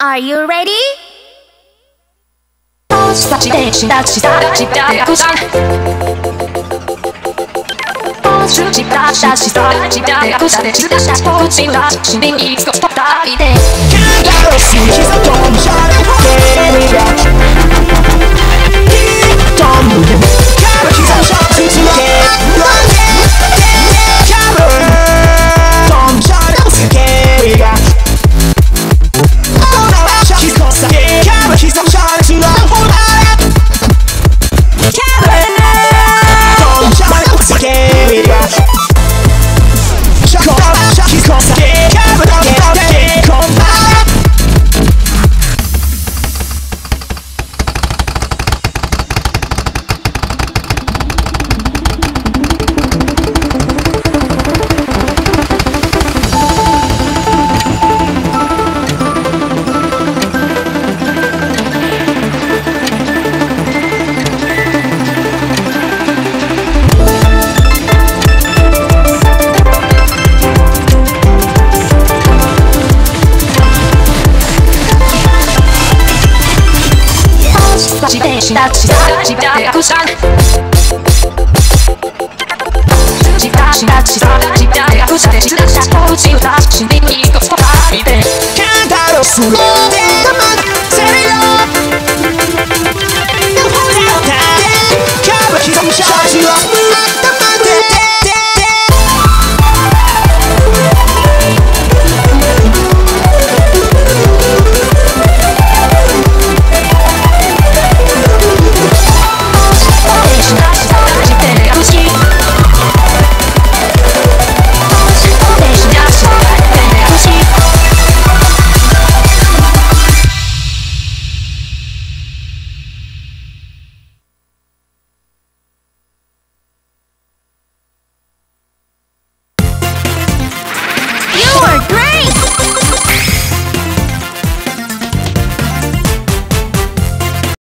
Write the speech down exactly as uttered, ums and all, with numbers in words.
Are you ready? 立ちでし立ちさちだやくさん主ちだしたしさちだやくさでちだしたポーチだ死にに少しとたいで Can't let us see he's a dumb child. Here we go. He don't move him. Carrot, he's a shot to the head. Carrot, dumb child. Here we go. Oh no, he's gonna say carrot, he's a shot to the head. Carrot, dumb child. Here we go. Shut up, he's gonna say carrot, dumb child. Come back. 立ちでし立ちさちだやくさんちだし立ちさちだやくさでちだしたポーチを出しにに少しとたいで Can't let us see